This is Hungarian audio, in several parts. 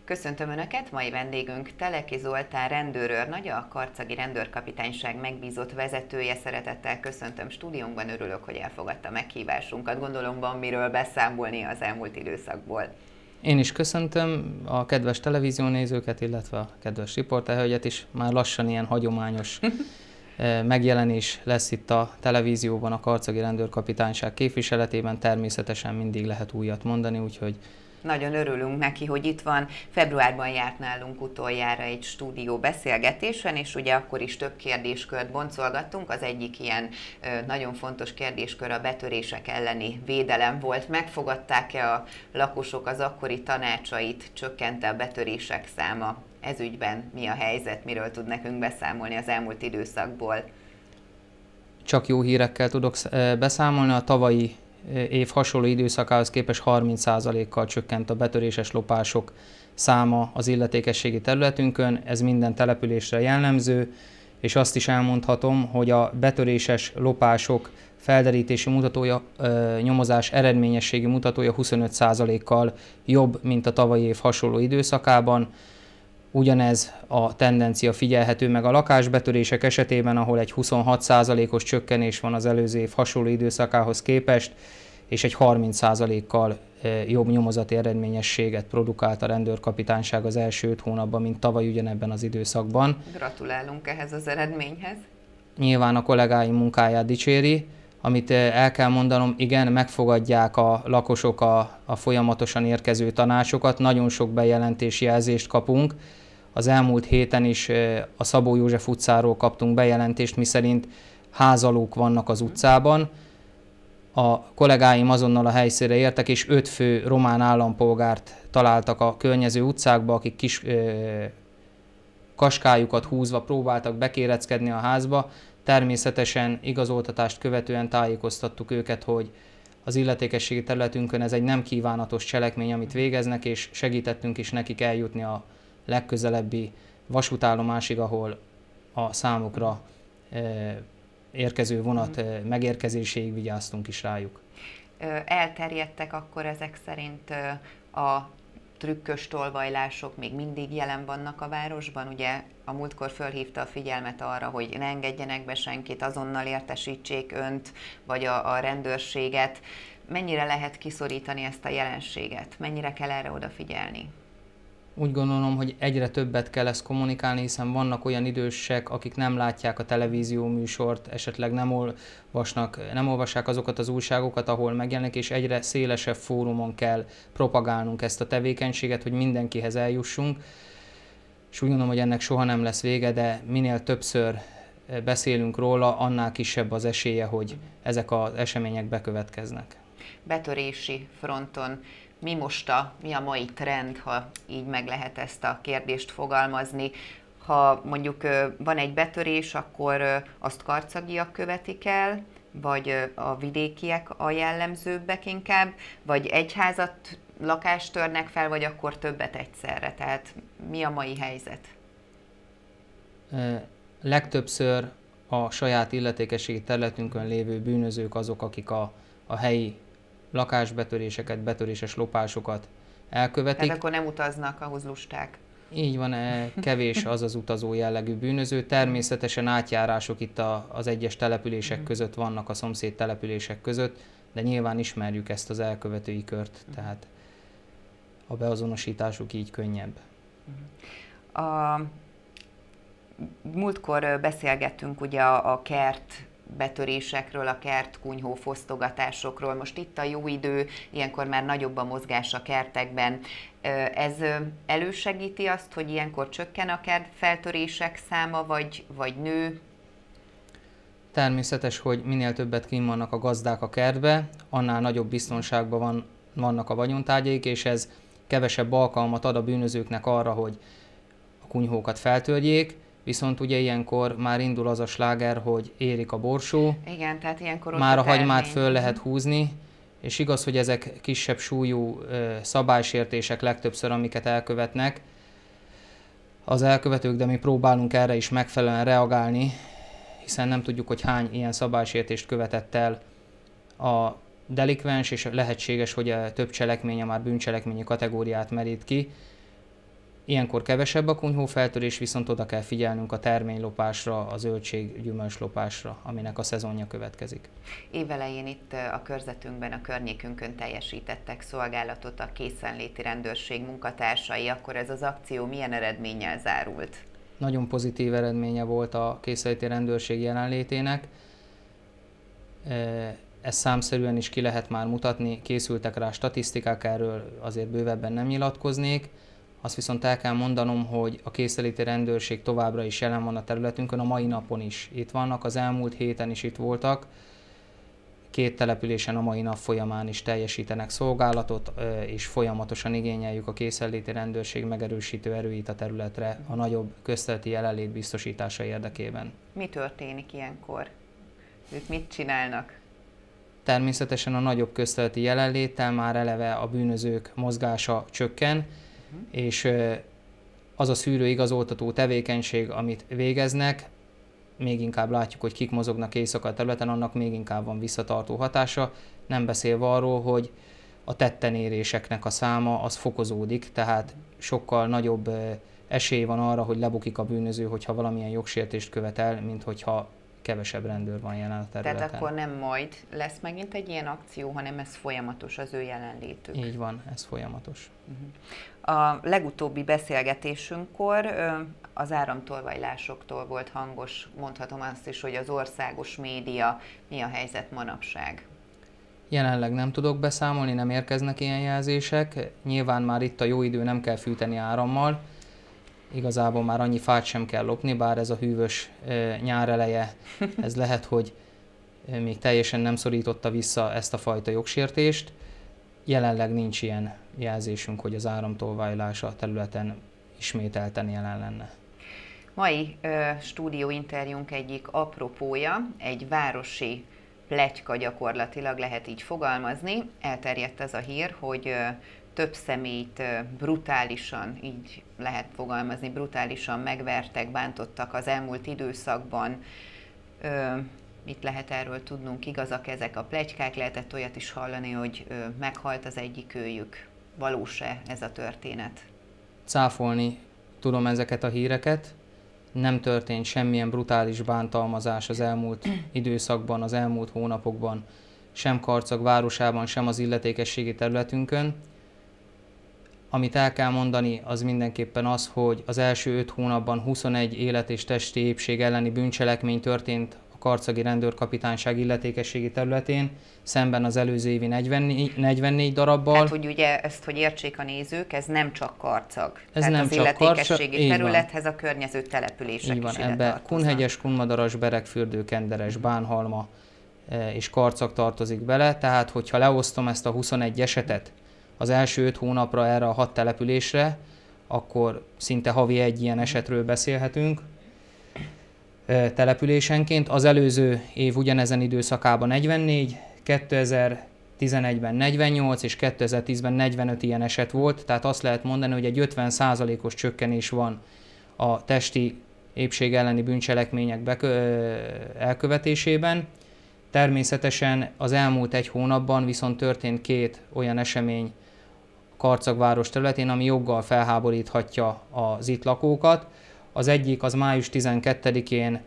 Köszöntöm Önöket, mai vendégünk Teleki Zoltán rendőrőr, a karcagi rendőrkapitányság megbízott vezetője. Szeretettel köszöntöm stúdiónkban, örülök, hogy elfogadta meghívásunkat. Gondolom van miről beszámolni az elmúlt időszakból. Én is köszöntöm a kedves televíziónézőket, illetve a kedves riporterhölgyet is. Már lassan ilyen hagyományos megjelenés lesz itt a televízióban a karcagi rendőrkapitányság képviseletében. Természetesen mindig lehet újat mondani, úgyhogy nagyon örülünk neki, hogy itt van. Februárban járt nálunk utoljára egy stúdió beszélgetésen, és ugye akkor is több kérdéskört boncolgattunk. Az egyik ilyen nagyon fontos kérdéskör a betörések elleni védelem volt. Megfogadták-e a lakosok az akkori tanácsait, csökkent-e a betörések száma? Ez ügyben mi a helyzet, miről tud nekünk beszámolni az elmúlt időszakból? Csak jó hírekkel tudok beszámolni. A tavalyi év hasonló időszakához képest 30%-kal csökkent a betöréses lopások száma az illetékességi területünkön. Ez minden településre jellemző, és azt is elmondhatom, hogy a betöréses lopások felderítési mutatója, nyomozás eredményességi mutatója 25%-kal jobb, mint a tavalyi év hasonló időszakában. Ugyanez a tendencia figyelhető meg a lakásbetörések esetében, ahol egy 26%-os csökkenés van az előző év hasonló időszakához képest, és egy 30%-kal jobb nyomozati eredményességet produkált a rendőrkapitányság az első 5 hónapban, mint tavaly ugyanebben az időszakban. Gratulálunk ehhez az eredményhez. Nyilván a kollégáim munkáját dicséri. Amit el kell mondanom, igen, megfogadják a lakosok a folyamatosan érkező tanácsokat, nagyon sok bejelentési jelzést kapunk. Az elmúlt héten is a Szabó József utcáról kaptunk bejelentést, miszerint házalók vannak az utcában. A kollégáim azonnal a helyszínre értek, és 5 fő román állampolgárt találtak a környező utcákba, akik kis kaskájukat húzva próbáltak bekéreckedni a házba. Természetesen igazoltatást követően tájékoztattuk őket, hogy az illetékességi területünkön ez egy nem kívánatos cselekmény, amit végeznek, és segítettünk is nekik eljutni a legközelebbi vasútállomásig, ahol a számukra érkező vonat megérkezéséig vigyáztunk is rájuk. Elterjedtek akkor ezek szerint a trükkös tolvajlások, még mindig jelen vannak a városban? Ugye a múltkor fölhívta a figyelmet arra, hogy ne engedjenek be senkit, azonnal értesítsék önt, vagy a rendőrséget. Mennyire lehet kiszorítani ezt a jelenséget? Mennyire kell erre odafigyelni? Úgy gondolom, hogy egyre többet kell ezt kommunikálni, hiszen vannak olyan idősek, akik nem látják a televízió műsort, esetleg nem olvassák azokat az újságokat, ahol megjelenik, és egyre szélesebb fórumon kell propagálnunk ezt a tevékenységet, hogy mindenkihez eljussunk. És úgy gondolom, hogy ennek soha nem lesz vége, de minél többször beszélünk róla, annál kisebb az esélye, hogy ezek az események bekövetkeznek. Betörési fronton mi a mai trend, ha így meg lehet ezt a kérdést fogalmazni? Ha mondjuk van egy betörés, akkor azt karcagiak követik el, vagy a vidékiek a jellemzőbbek inkább, vagy egy házat, lakást törnek fel, vagy akkor többet egyszerre? Tehát mi a mai helyzet? Legtöbbször a saját illetékességi területünkön lévő bűnözők azok, akik a helyi lakásbetöréseket, betöréses lopásokat elkövetik. Tehát akkor nem utaznak ahhoz lusták. Így van, kevés az az utazó jellegű bűnöző. Természetesen átjárások itt az egyes települések között vannak, a szomszéd települések között, de nyilván ismerjük ezt az elkövetői kört, tehát a beazonosításuk így könnyebb. A múltkor beszélgettünk ugye a kert betörésekről, a kertkunyhó fosztogatásokról. Most itt a jó idő, ilyenkor már nagyobb a mozgás a kertekben. Ez elősegíti azt, hogy ilyenkor csökken a kertfeltörések száma, vagy nő? Természetes, hogy minél többet kint vannak a gazdák a kertbe, annál nagyobb biztonságban vannak a vagyontárgyaik, és ez kevesebb alkalmat ad a bűnözőknek arra, hogy a kunyhókat feltörjék. Viszont ugye ilyenkor már indul az a sláger, hogy érik a borsó. Igen, tehát ilyenkor már a hagymát föl lehet húzni, és igaz, hogy ezek kisebb súlyú szabálysértések legtöbbször, amiket elkövetnek az elkövetők, de mi próbálunk erre is megfelelően reagálni, hiszen nem tudjuk, hogy hány ilyen szabálysértést követett el a delikvens, és lehetséges, hogy a több cselekménye már bűncselekményi kategóriát merít ki. Ilyenkor kevesebb a kunyhófeltörés, viszont oda kell figyelnünk a terménylopásra, a zöldség-gyümölcslopásra, aminek a szezonja következik. Évelején itt a körzetünkben, a környékünkön teljesítettek szolgálatot a készenléti rendőrség munkatársai, akkor ez az akció milyen eredménnyel zárult? Nagyon pozitív eredménye volt a készenléti rendőrség jelenlétének. Ezt számszerűen is ki lehet már mutatni, készültek rá statisztikák, erről azért bővebben nem nyilatkoznék. Azt viszont el kell mondanom, hogy a készenléti rendőrség továbbra is jelen van a területünkön, a mai napon is itt vannak, az elmúlt héten is itt voltak. 2 településen a mai nap folyamán is teljesítenek szolgálatot, és folyamatosan igényeljük a készenléti rendőrség megerősítő erőit a területre a nagyobb közterületi jelenlét biztosítása érdekében. Mi történik ilyenkor? Ők mit csinálnak? Természetesen a nagyobb közterületi jelenléttel már eleve a bűnözők mozgása csökken, és az a szűrőigazoltató tevékenység, amit végeznek, még inkább látjuk, hogy kik mozognak éjszaka a területen, annak még inkább van visszatartó hatása, nem beszélve arról, hogy a tettenéréseknek a száma az fokozódik, tehát sokkal nagyobb esély van arra, hogy lebukik a bűnöző, hogyha valamilyen jogsértést követel, mint hogyha kevesebb rendőr van jelen a területen. Tehát akkor nem majd lesz megint egy ilyen akció, hanem ez folyamatos az ő jelenlétük. Így van, ez folyamatos. A legutóbbi beszélgetésünkkor az áramtolvajlásoktól volt hangos, mondhatom azt is, hogy az országos média. Mi a helyzet manapság? Jelenleg nem tudok beszámolni, nem érkeznek ilyen jelzések. Nyilván már itt a jó idő, nem kell fűteni árammal. Igazából már annyi fát sem kell lopni, bár ez a hűvös nyár eleje, ez lehet, hogy még teljesen nem szorította vissza ezt a fajta jogsértést. Jelenleg nincs ilyen jelzésünk, hogy az áramtolvajlás a területen ismételten jelen lenne. Mai stúdióinterjúnk egyik apropója, egy városi pletyka gyakorlatilag, lehet így fogalmazni. Elterjedt ez a hír, hogy több személyt brutálisan, így lehet fogalmazni, brutálisan megvertek, bántottak az elmúlt időszakban. Mit lehet erről tudnunk? Igazak ezek a pletykák? Lehetett olyat is hallani, hogy meghalt az egyik őjük. Valós-e ez a történet? Cáfolni tudom ezeket a híreket. Nem történt semmilyen brutális bántalmazás az elmúlt időszakban, az elmúlt hónapokban, sem Karcag városában, sem az illetékességi területünkön. Amit el kell mondani, az mindenképpen az, hogy az első 5 hónapban 21 élet- és testi épség elleni bűncselekmény történt a karcagi rendőrkapitányság illetékességi területén, szemben az előző évi 44 darabbal. Tehát, hogy ugye ezt, hogy értsék a nézők, ez nem csak Karcag. Ez tehát nem az csak illetékességi Karcag, területhez a környező települések így van, is ide ebbe tartoznak. Kunhegyes, Kunmadaras, Beregfürdő, Kenderes, Bánhalma és Karcag tartozik bele, tehát hogyha leosztom ezt a 21 esetet az első 5 hónapra erre a 6 településre, akkor szinte havi egy ilyen esetről beszélhetünk településenként. Az előző év ugyanezen időszakában 44, 2011-ben 48 és 2010-ben 45 ilyen eset volt, tehát azt lehet mondani, hogy egy 50%-os csökkenés van a testi épség elleni bűncselekmények elkövetésében. Természetesen az elmúlt 1 hónapban viszont történt 2 olyan esemény Karcag város területén, ami joggal felháboríthatja az itt lakókat. Az egyik az május 12-én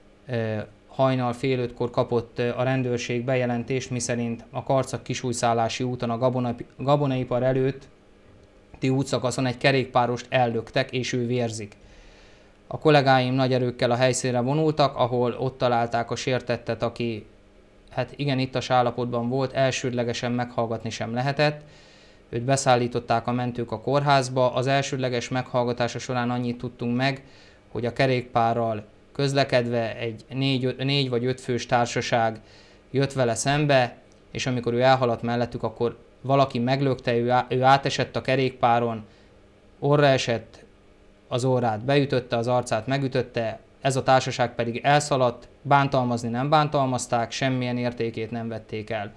hajnal fél 5-kor kapott a rendőrség bejelentést, miszerint a Karcag-Kisújszállási úton a gabonaipar előtti útszakaszon egy kerékpárost ellöktek, és ő vérzik. A kollégáim nagy erőkkel a helyszínre vonultak, ahol ott találták a sértettet, aki hát igen ittas állapotban volt, elsődlegesen meghallgatni sem lehetett. Őt beszállították a mentők a kórházba. Az elsődleges meghallgatása során annyit tudtunk meg, hogy a kerékpárral közlekedve egy 4 vagy 5 fős társaság jött vele szembe, és amikor ő elhaladt mellettük, akkor valaki meglökte, ő átesett a kerékpáron, orra esett, az orrát beütötte, az arcát megütötte, ez a társaság pedig elszaladt, bántalmazni nem bántalmazták, semmilyen értékét nem vették el.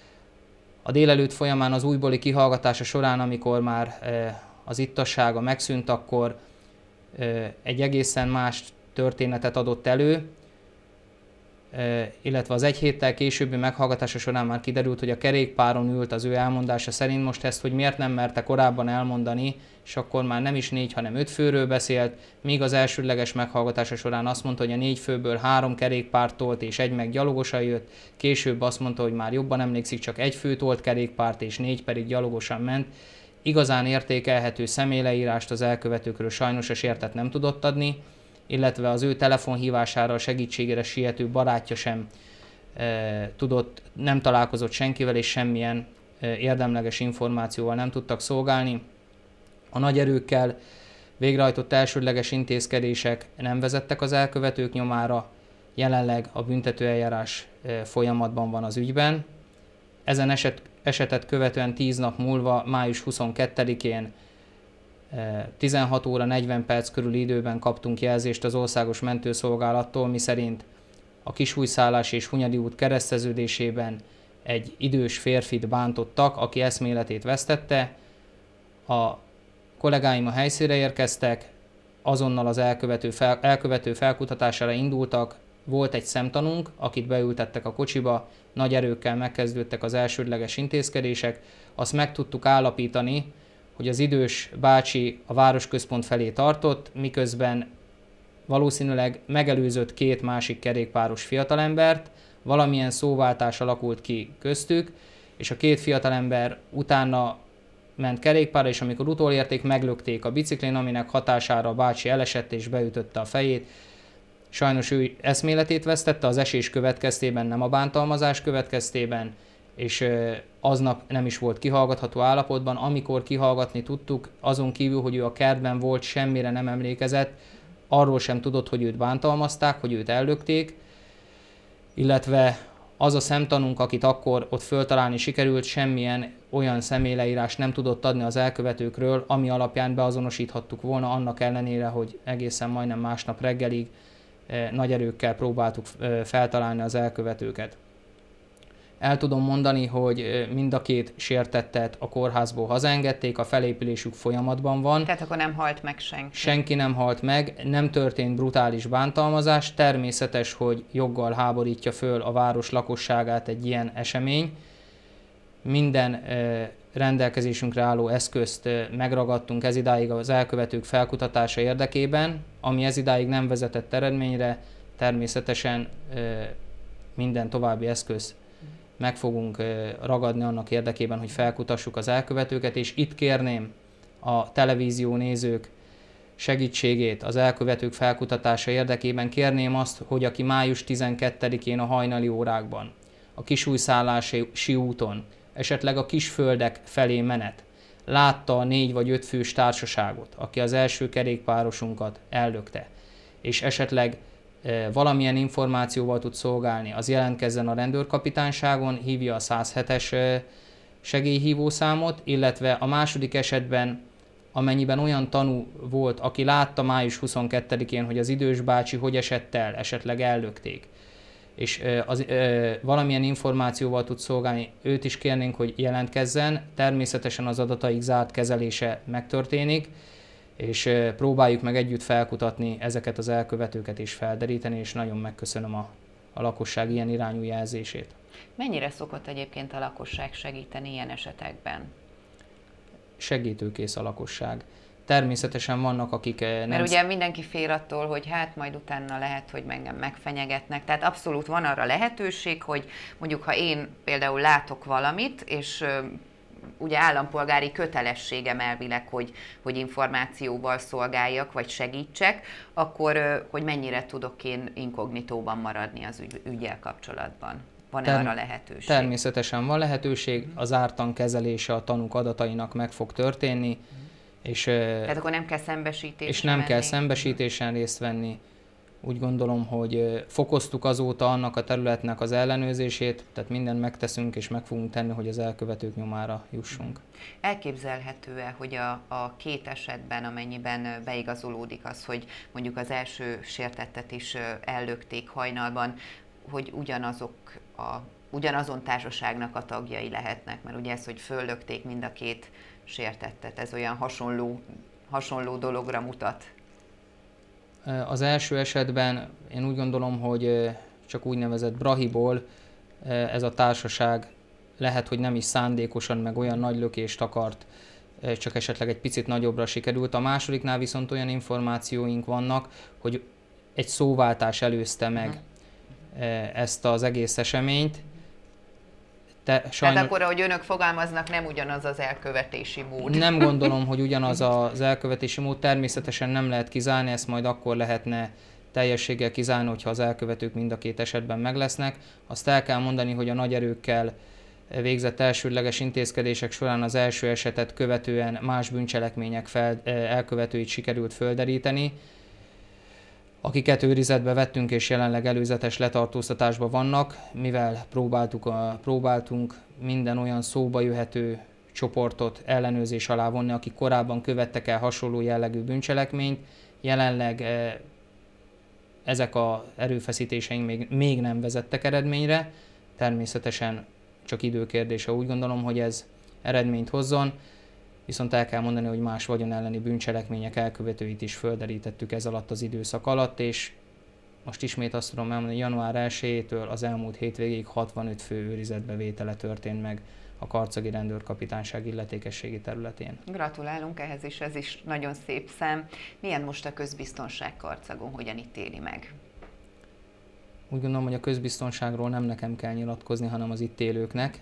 A délelőtt folyamán az újbóli kihallgatása során, amikor már az ittassága megszűnt, akkor egy egészen más történetet adott elő. illetve az egy héttel későbbi meghallgatása során már kiderült, hogy a kerékpáron ült az ő elmondása szerint. Most ezt, hogy miért nem merte korábban elmondani, és akkor már nem is 4, hanem 5 főről beszélt, míg az elsődleges meghallgatása során azt mondta, hogy a 4 főből 3 kerékpárt tolt és 1 meg gyalogosan jött, később azt mondta, hogy már jobban emlékszik, csak 1 fő tolt kerékpárt és 4 pedig gyalogosan ment. Igazán értékelhető személyleírást az elkövetőkről sajnos a sértett nem tudott adni, illetve az ő telefonhívására, a segítségére siető barátja sem nem találkozott senkivel, és semmilyen érdemleges információval nem tudtak szolgálni. A nagy erőkkel végrehajtott elsődleges intézkedések nem vezettek az elkövetők nyomára, jelenleg a büntetőeljárás folyamatban van az ügyben. Ezen esetet követően 10 nap múlva, május 22-én 16 óra 40 perc körüli időben kaptunk jelzést az Országos Mentőszolgálattól, miszerint a Kisújszállás és Hunyadi út kereszteződésében egy idős férfit bántottak, aki eszméletét vesztette. A kollégáim a helyszínre érkeztek, azonnal az elkövető felkutatására indultak. Volt egy szemtanúnk, akit beültettek a kocsiba, nagy erőkkel megkezdődtek az elsődleges intézkedések. Azt meg tudtuk állapítani, hogy az idős bácsi a városközpont felé tartott, miközben valószínűleg megelőzött 2 másik kerékpáros fiatalembert, valamilyen szóváltás alakult ki köztük, és a 2 fiatalember utána ment kerékpárra, és amikor utolérték, meglökték a biciklin, aminek hatására a bácsi elesett és beütötte a fejét. Sajnos ő eszméletét vesztette az esés következtében, nem a bántalmazás következtében, és aznap nem is volt kihallgatható állapotban. Amikor kihallgatni tudtuk, azon kívül, hogy ő a kertben volt, semmire nem emlékezett, arról sem tudott, hogy őt bántalmazták, hogy őt ellökték, illetve az a szemtanúnk, akit akkor ott föltalálni sikerült, semmilyen olyan személyleírás nem tudott adni az elkövetőkről, ami alapján beazonosíthattuk volna, annak ellenére, hogy egészen majdnem másnap reggelig nagy erőkkel próbáltuk feltalálni az elkövetőket. El tudom mondani, hogy mind a 2 sértettet a kórházból hazaengedték, a felépülésük folyamatban van. Tehát akkor nem halt meg senki? Senki nem halt meg, nem történt brutális bántalmazás. Természetes, hogy joggal háborítja föl a város lakosságát egy ilyen esemény. Minden rendelkezésünkre álló eszközt megragadtunk ezidáig az elkövetők felkutatása érdekében, ami ezidáig nem vezetett eredményre. Természetesen minden további eszköz meg fogunk ragadni annak érdekében, hogy felkutassuk az elkövetőket, és itt kérném a televízió nézők segítségét az elkövetők felkutatása érdekében. Kérném azt, hogy aki május 12-én a hajnali órákban a Kisújszállási úton, esetleg a Kisföldek felé menet, látta a 4 vagy 5 fős társaságot, aki az első kerékpárosunkat ellökte, és esetleg valamilyen információval tud szolgálni, az jelentkezzen a rendőrkapitányságon, hívja a 107-es segélyhívószámot, illetve a második esetben, amennyiben olyan tanú volt, aki látta május 22-én, hogy az idős bácsi hogy esett el, esetleg ellökték, és valamilyen információval tud szolgálni, őt is kérnénk, hogy jelentkezzen. Természetesen az adataik zárt kezelése megtörténik, és próbáljuk meg együtt felkutatni ezeket az elkövetőket és felderíteni, és nagyon megköszönöm a lakosság ilyen irányú jelzését. Mennyire szokott egyébként a lakosság segíteni ilyen esetekben? Segítőkész a lakosság. Természetesen vannak, akik nem... Mert ugye mindenki fél attól, hogy hát majd utána lehet, hogy engem megfenyegetnek. Tehát abszolút van arra lehetőség, hogy mondjuk ha én például látok valamit, és ugye állampolgári kötelességem elvileg, hogy információval szolgáljak, vagy segítsek, akkor hogy mennyire tudok én inkognitóban maradni az üggyel kapcsolatban? Van-e arra lehetőség? Természetesen van lehetőség, az ártan kezelése a tanúk adatainak meg fog történni, tehát akkor nem kell szembesítésen és nem kell szembesítésen részt venni. Úgy gondolom, hogy fokoztuk azóta annak a területnek az ellenőrzését, tehát mindent megteszünk és meg fogunk tenni, hogy az elkövetők nyomára jussunk. Elképzelhető-e, hogy a 2 esetben, amennyiben beigazolódik az, hogy mondjuk az első sértettet is ellökték hajnalban, hogy ugyanazon társaságnak a tagjai lehetnek? Mert ugye ez, hogy föllökték mind a 2 sértettet, ez olyan hasonló dologra mutat. Az első esetben én úgy gondolom, hogy csak úgynevezett brahiból ez a társaság lehet, hogy nem is szándékosan, meg olyan nagy lökést akart, csak esetleg egy picit nagyobbra sikerült. A másodiknál viszont olyan információink vannak, hogy egy szóváltás előzte meg ezt az egész eseményt. Tehát akkor, ahogy önök fogalmaznak, nem ugyanaz az elkövetési mód. Nem gondolom, hogy ugyanaz az elkövetési mód. Természetesen nem lehet kizárni, ezt majd akkor lehetne teljességgel kizárni, hogyha az elkövetők mind a két esetben meglesznek. Azt el kell mondani, hogy a nagy erőkkel végzett elsődleges intézkedések során az első esetet követően más bűncselekmények elkövetőit sikerült földeríteni, akiket őrizetbe vettünk és jelenleg előzetes letartóztatásban vannak, mivel próbáltunk minden olyan szóba jöhető csoportot ellenőrzés alá vonni, akik korábban követtek el hasonló jellegű bűncselekményt. Jelenleg ezek az erőfeszítéseink még nem vezettek eredményre, természetesen csak időkérdése, úgy gondolom, hogy ez eredményt hozzon, viszont el kell mondani, hogy más vagyon elleni bűncselekmények elkövetőit is földerítettük ez alatt az időszak alatt, és most ismét azt tudom elmondani, hogy január 1-től az elmúlt hétvégéig 65 fő őrizetbevétele történt meg a karcagi rendőrkapitányság illetékességi területén. Gratulálunk ehhez is, ez is nagyon szép szám. Milyen most a közbiztonság Karcagon, hogyan ítéli meg? Úgy gondolom, hogy a közbiztonságról nem nekem kell nyilatkozni, hanem az itt élőknek.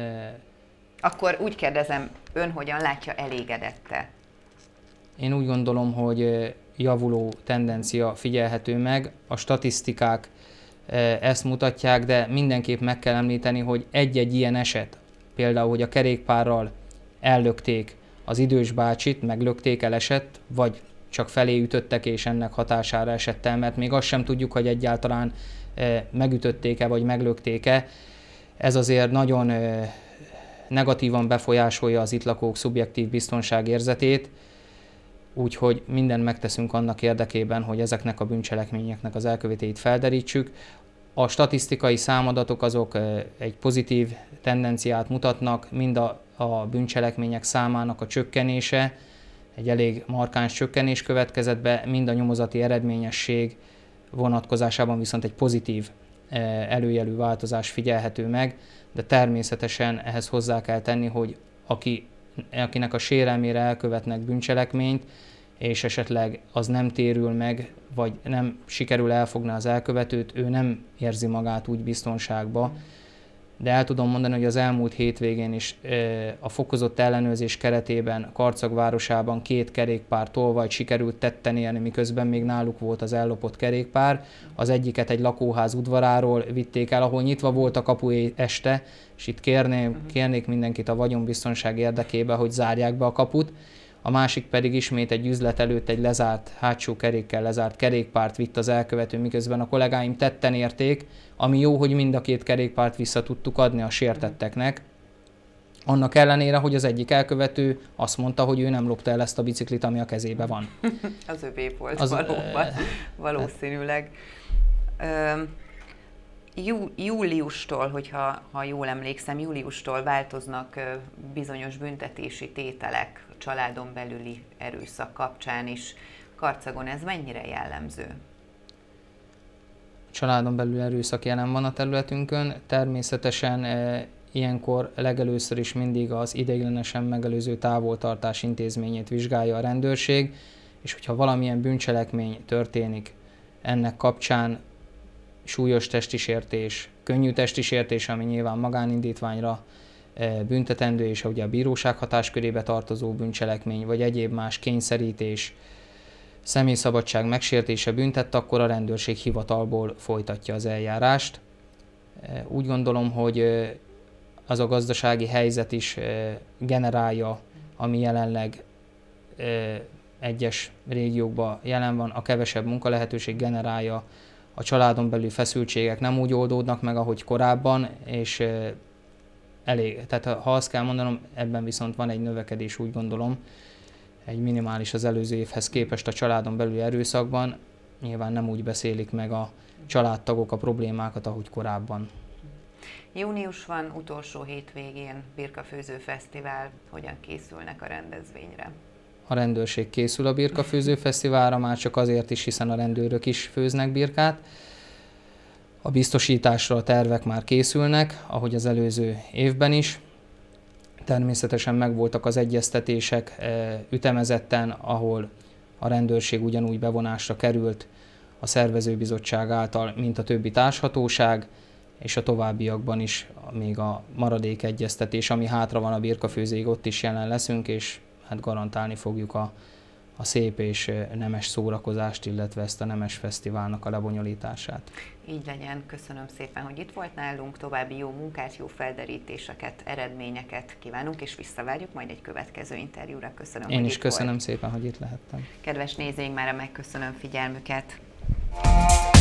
Akkor úgy kérdezem, ön hogyan látja, elégedette? Én úgy gondolom, hogy javuló tendencia figyelhető meg. A statisztikák ezt mutatják, de mindenképp meg kell említeni, hogy egy-egy ilyen eset, például, hogy a kerékpárral ellökték az idős bácsit, meglökték, elesett, vagy csak felé ütöttek és ennek hatására esett el, mert még azt sem tudjuk, hogy egyáltalán megütötték-e vagy meglökték-e. Ez azért nagyon negatívan befolyásolja az itt lakók szubjektív biztonságérzetét, úgyhogy mindent megteszünk annak érdekében, hogy ezeknek a bűncselekményeknek az elkövetőit felderítsük. A statisztikai számadatok azok egy pozitív tendenciát mutatnak, mind a bűncselekmények számának a csökkenése, egy elég markáns csökkenés következett be, mind a nyomozati eredményesség vonatkozásában viszont egy pozitív előjelű változás figyelhető meg, de természetesen ehhez hozzá kell tenni, hogy akinek a sérelmére elkövetnek bűncselekményt, és esetleg az nem térül meg, vagy nem sikerül elfogni az elkövetőt, ő nem érzi magát úgy biztonságba. De el tudom mondani, hogy az elmúlt hétvégén is a fokozott ellenőrzés keretében Karcag városában 2 kerékpár tolvajt sikerült tetten érni, miközben még náluk volt az ellopott kerékpár. Az egyiket egy lakóház udvaráról vitték el, ahol nyitva volt a kapu este, és itt kérnék mindenkit a vagyonbiztonság érdekében, hogy zárják be a kaput. A másik pedig ismét egy üzlet előtt egy lezárt, hátsó kerékkel lezárt kerékpárt vitt az elkövető, miközben a kollégáim tetten érték, ami jó, hogy mind a 2 kerékpárt vissza tudtuk adni a sértetteknek. Annak ellenére, hogy az egyik elkövető azt mondta, hogy ő nem lopta el ezt a biciklit, ami a kezébe van. Az övé volt valóban, valószínűleg. Júliustól, ha jól emlékszem, júliustól változnak bizonyos büntetési tételek a családon belüli erőszak kapcsán is. Karcagon ez mennyire jellemző? Családon belül erőszak jelen van a területünkön. Természetesen ilyenkor legelőször is mindig az ideiglenesen megelőző távoltartás intézményét vizsgálja a rendőrség, és hogyha valamilyen bűncselekmény történik ennek kapcsán, súlyos testisértés, könnyű testisértés, ami nyilván magánindítványra büntetendő, és ugye a bíróság hatáskörébe tartozó bűncselekmény, vagy egyéb más kényszerítés, személyszabadság megsértése büntet, akkor a rendőrség hivatalból folytatja az eljárást. Úgy gondolom, hogy az a gazdasági helyzet is generálja, ami jelenleg egyes régiókban jelen van, a kevesebb munkalehetőség generálja, a családon belül feszültségek nem úgy oldódnak meg, ahogy korábban, és tehát ha azt kell mondanom, ebben viszont van egy növekedés, úgy gondolom, egy minimális az előző évhez képest a családon belüli erőszakban. Nyilván nem úgy beszélik meg a családtagok a problémákat, ahogy korábban. Június van, utolsó hétvégén Birkafőző Fesztivál. Hogyan készülnek a rendezvényre? A rendőrség készül a Birkafőző Fesztiválra, már csak azért is, hiszen a rendőrök is főznek birkát. A biztosításra a tervek már készülnek, ahogy az előző évben is. Természetesen megvoltak az egyeztetések ütemezetten, ahol a rendőrség ugyanúgy bevonásra került a szervezőbizottság által, mint a többi társhatóság, és a továbbiakban is még a maradék egyeztetés, ami hátra van a birkafőzéig, ott is jelen leszünk, és hát garantálni fogjuk a szép és nemes szórakozást, illetve ezt a nemes fesztiválnak a lebonyolítását. Így legyen, köszönöm szépen, hogy itt volt nálunk, további jó munkát, jó felderítéseket, eredményeket kívánunk, és visszavárjuk majd egy következő interjúra. Köszönöm, Én hogy is itt köszönöm volt. szépen, hogy itt lehettem. Kedves nézőink, mára megköszönöm figyelmüket.